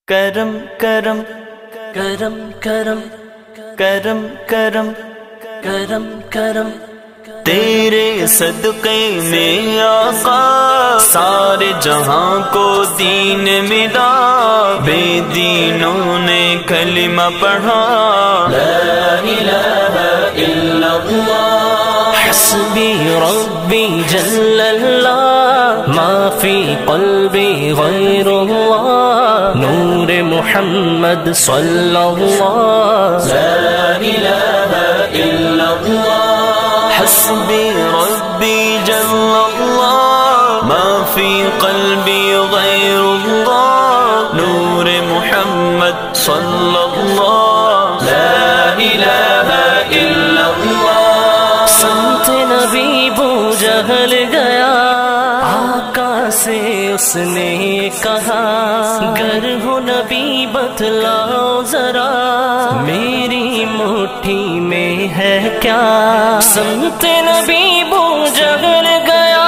کرم کرم کرم کرم کرم کرم کرم کرم تیرے صدقے میں آقا سارے جہاں کو دین ملا، بے دینوں نے کلمہ پڑھا، لا الہ الا اللہ حسبی ربی جل اللہ ما فی قلبی غیر اللہ نور محمد صلی اللہ لا الہ الا اللہ حسبی ربی جل اللہ ما فی قلبی غیر اللہ نور محمد صلی اللہ لا الہ الا اللہ سمت نبی بو جہل گیا، آقا سے اس نے کہا گر ہو نبی بتلاؤ ذرا میری مٹھی میں ہے کیا، سمت نبی بو جہل گیا،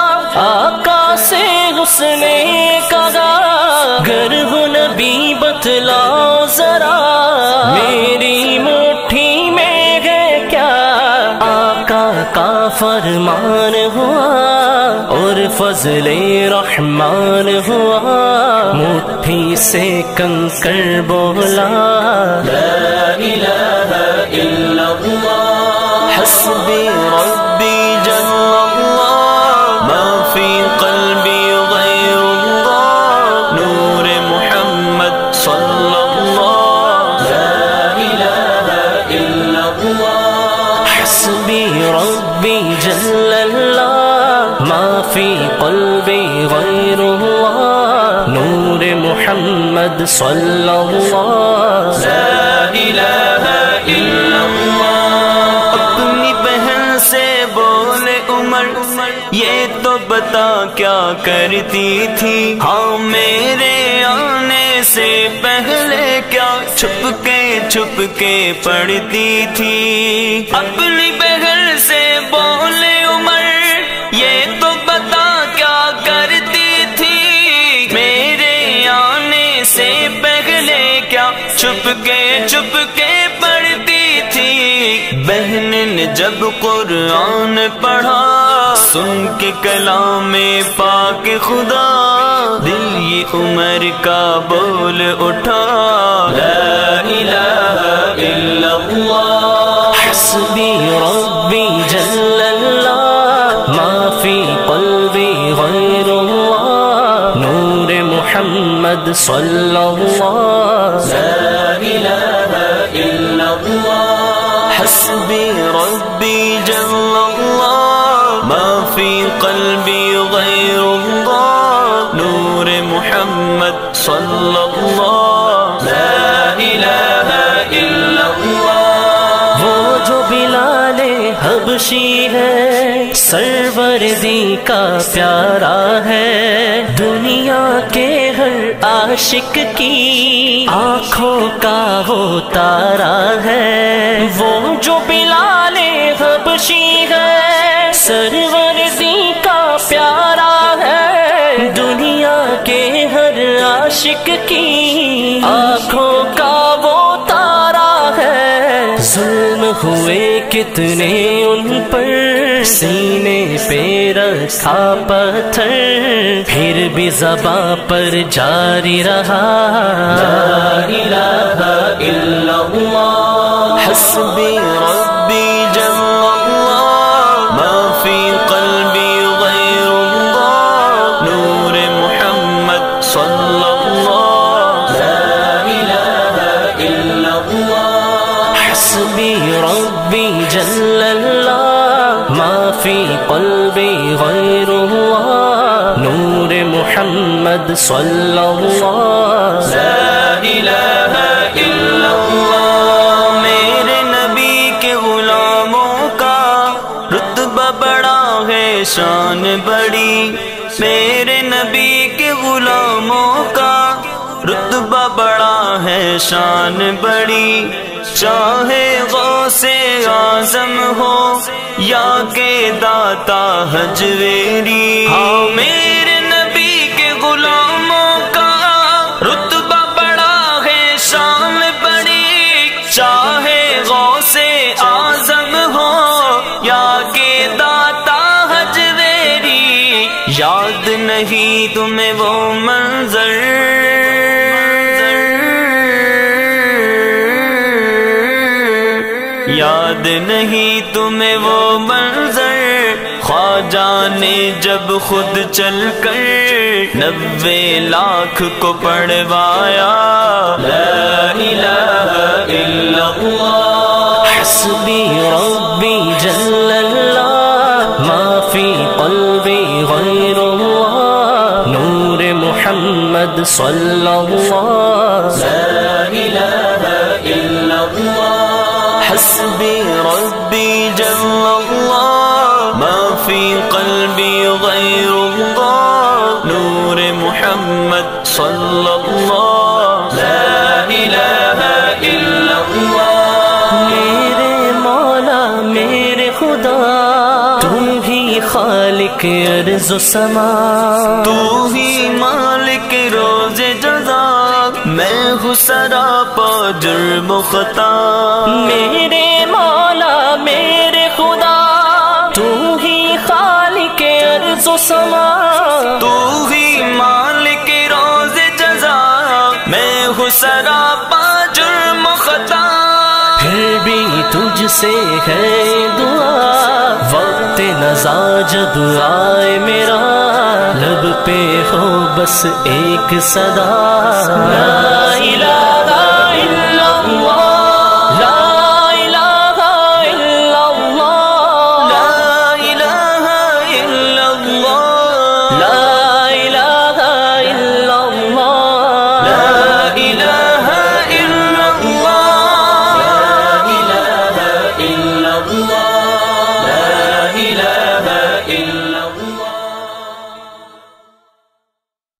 آقا سے اس نے کہا گر ہو نبی بتلاؤ ذرا میری مٹھی میں ہے کیا، آقا کا فرمان ہوا اور فضل رحمان ہوا، مٹھی سے کنکر بولا لا الہ الا اللہ حسبی ربی جل اللہ ما فی قلبی غیر اللہ نور محمد صلی اللہ لا الہ الا اللہ حسبی ربی جل اللہ ما فی قلبی غیر اللہ نور محمد صلی اللہ لا الہ الا اللہ اپنی بہن سے بولے عمر یہ تو بتا کیا کرتی تھی، ہاں میرے آنے سے پہلے کیا چھپ کے پڑھتی تھی، اپنی بہن سے بولے عمر یہ تو بتا کیا کرتی تھی، میرے آنے سے پہلے کیا چھپ کے پڑھتی تھی، بہن نے جب قرآن پڑھا سن کے کلام پاک خدا دل یہ عمر کا بول اٹھا لا الہ الا اللہ حسبی ربی جل اللہ ما فی قلبی غیر اللہ نور محمد صلی اللہ لا الہ الا اللہ حسبی ربی جل اللہ ما فی قلبی غیر اللہ نور محمد صلی اللہ لا الہ الا اللہ وہ جو بلال حبشی ہے سروردی کا پیارا ہے، دنیا کے ہر عاشق کی آنکھوں کا وہ تارا ہے، وہ جو بلال حبشی ہے سروردی کا پیارا ہے، دنیا کے ہر عاشق کی آنکھوں کا وہ تارا ہے، ظلم ہوئے کتنے ان پر سینے پہ رکھا پتھر پھر بھی زباں پر جاری رہا لا الہ الا اللہ حسبی ربی جل اللہ ما فی قلبی غیر اللہ نور محمد صلی اللہ لا الہ الا اللہ حسبی ربی جل اللہ ما فی قلبی غیر اللہ نور محمد صلی اللہ لا الہ الا اللہ میرے نبی کے غلاموں کا رتبہ بڑا ہے شان بڑی، میرے نبی کے غلاموں کا رتبہ بڑا ہے شان بڑی، چاہے غوث اعظم ہو یا کہ داتا حجویری، ہاں میرے نبی کے غلاموں کا رتبہ بڑا نہیں تمہیں وہ منظر یاد نہیں تمہیں وہ منظر خواجہ نے جب خود چل کر 90 لاکھ کو پڑھوایا لا الہ الا اللہ حسبی ربی جل اللہ ما فی قلبی غیر اللہ نور محمد صلی اللہ لا الہ الا اللہ حسبی ربی جل اللہ ما فی قلبی غیر اللہ نور محمد صلی اللہ لا الہ الا اللہ میرے مولا میرے خدا تم ہی خالق ارض و سما تو ہی مالک روز جزا میں ہوں سراپا جرم و خطا میرے مولا میرے خدا تو ہی خالق ارض و سما تو ہی مالک روز جزا میں ہوں سراپا جرم و خطا پھر بھی تجھ سے ہے دعا وقت نزا جب آئے میرا لب پہ ہو بس ایک صدا